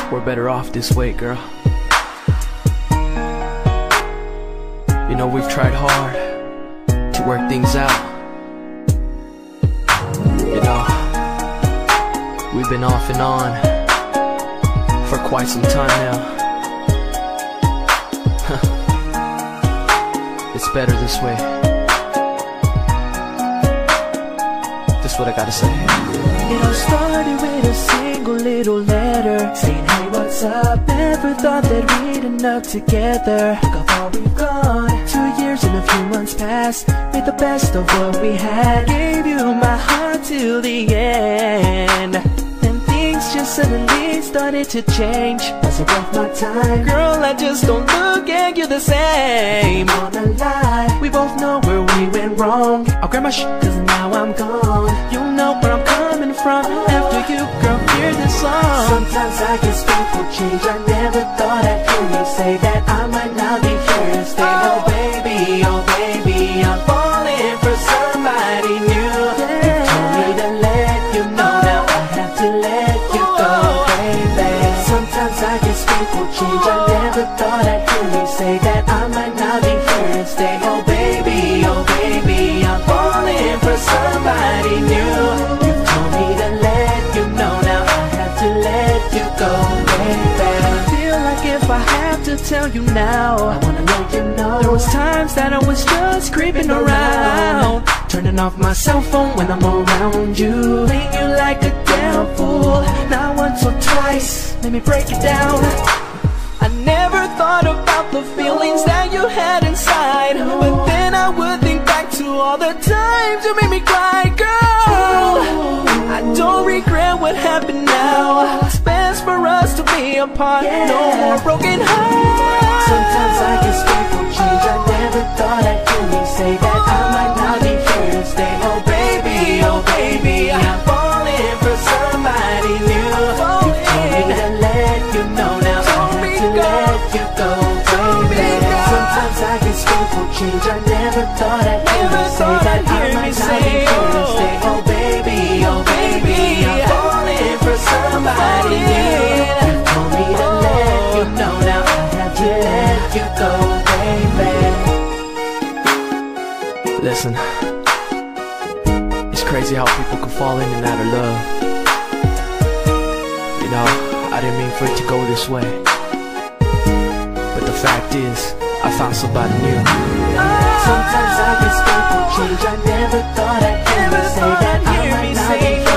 We're better off this way, girl. You know, we've tried hard to work things out. You know, we've been off and on for quite some time now. It's better this way. That's what I gotta say. It all started with a single little letter saying, hey, what's up? Never thought that we'd end up together. Look how far we've gone. 2 years and a few months passed. Made the best of what we had. Gave you my heart till the end. Then things just suddenly started to change. Was it worth my time? Girl, I just don't look at you the same. I'm on a lie. We both know where we went wrong. I'll grab my shit cause now I'm gone. You know where I'm coming from. After you, girl, hear this song. Sometimes I guess people change. I never thought I'd hear you say that I might not be here to stay. Oh baby, I'm falling for somebody new. You told me to let you know, now I have to let you go, baby. Sometimes I guess people change. I never thought I'd hear you say that I might not be here to stay. Oh baby, I'm falling for somebody new. You told me to let you know, now I have to let you go, baby. I feel like if I have to tell you now, I wanna let you know there was times that I was just creeping around, turning off my cell phone when I'm around you, playing you like a damn fool. Not once or twice, let me break it down. I never thought about the feelings that you had inside, but then I would think back to all the times you made me cry. Girl, I don't regret what happened now. It's best for us to be apart, no more broken hearts. Sometimes I guess people change. I never thought I'd hear me say that I might not be here to stay. Oh baby, I'm falling for somebody new. You told me to let you know, now I have to let you go, baby. Sometimes I guess people change. I never thought I'd hear me say that I might not be here to stay. Oh baby, I'm falling for somebody new. You told me to let you know, now I have to let you go, baby. Listen, it's crazy how people can fall in and out of love. You know, I didn't mean for it to go this way, but the fact is, I found somebody new. Sometimes I guess people change. I never thought I'd hear me say that I might not be